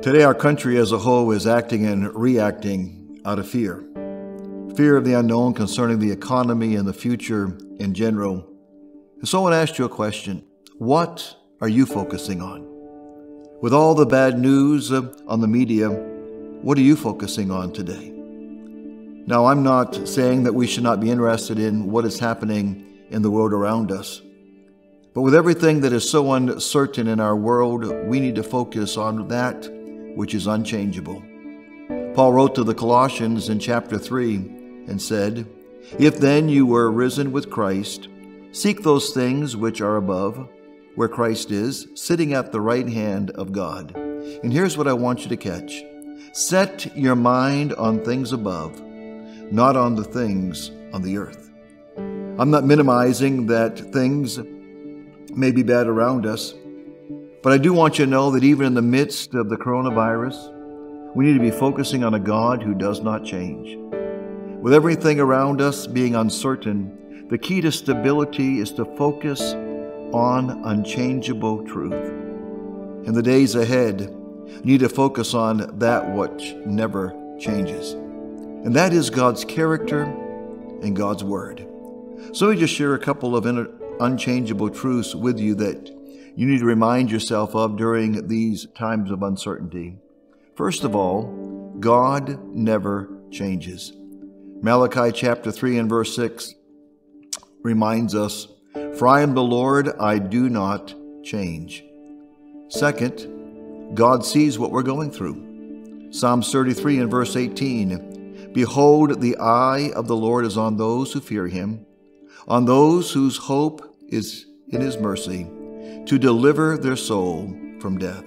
Today, our country as a whole is acting and reacting out of fear. Fear of the unknown concerning the economy and the future in general. And so I want to ask you a question. What are you focusing on? With all the bad news on the media, what are you focusing on today? Now, I'm not saying that we should not be interested in what is happening in the world around us. But with everything that is so uncertain in our world, we need to focus on that which is unchangeable. Paul wrote to the Colossians in chapter 3 and said, "If then you were risen with Christ, seek those things which are above, where Christ is, sitting at the right hand of God." And here's what I want you to catch. Set your mind on things above, not on the things on the earth. I'm not minimizing that things may be bad around us, but I do want you to know that even in the midst of the coronavirus, we need to be focusing on a God who does not change. With everything around us being uncertain, the key to stability is to focus on unchangeable truth. In the days ahead, you need to focus on that which never changes. And that is God's character and God's word. So let me just share a couple of unchangeable truths with you that you need to remind yourself of during these times of uncertainty. First of all, God never changes. Malachi chapter 3 and verse 6 reminds us, "For I am the Lord, I do not change." Second, God sees what we're going through. Psalms 33 and verse 18, "Behold, the eye of the Lord is on those who fear him, on those whose hope is in his mercy, to deliver their soul from death."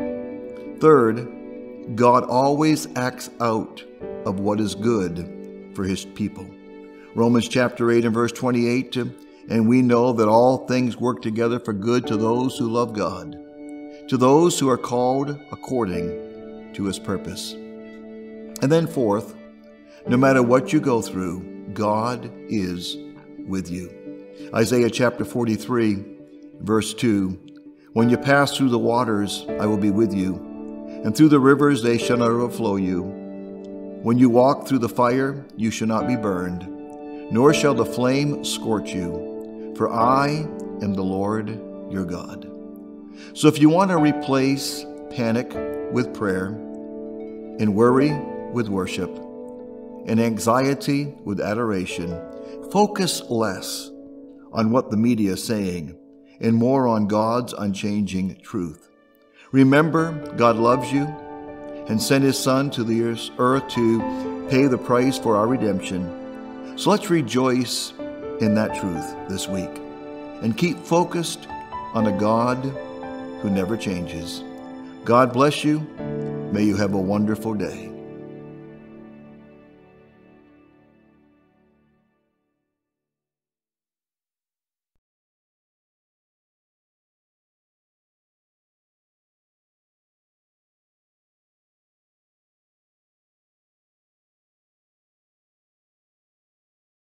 Third, God always acts out of what is good for his people. Romans chapter 8 and verse 28, "And we know that all things work together for good to those who love God, to those who are called according to his purpose." And then fourth, no matter what you go through, God is with you. Isaiah chapter 43, verse 2, "When you pass through the waters, I will be with you, and through the rivers they shall not overflow you. When you walk through the fire, you shall not be burned, nor shall the flame scorch you, for I am the Lord your God." So if you want to replace panic with prayer, and worry with worship, and anxiety with adoration, focus less on what the media is saying and more on God's unchanging truth. Remember, God loves you and sent his Son to the earth to pay the price for our redemption. So let's rejoice in that truth this week and keep focused on a God who never changes. God bless you. May you have a wonderful day.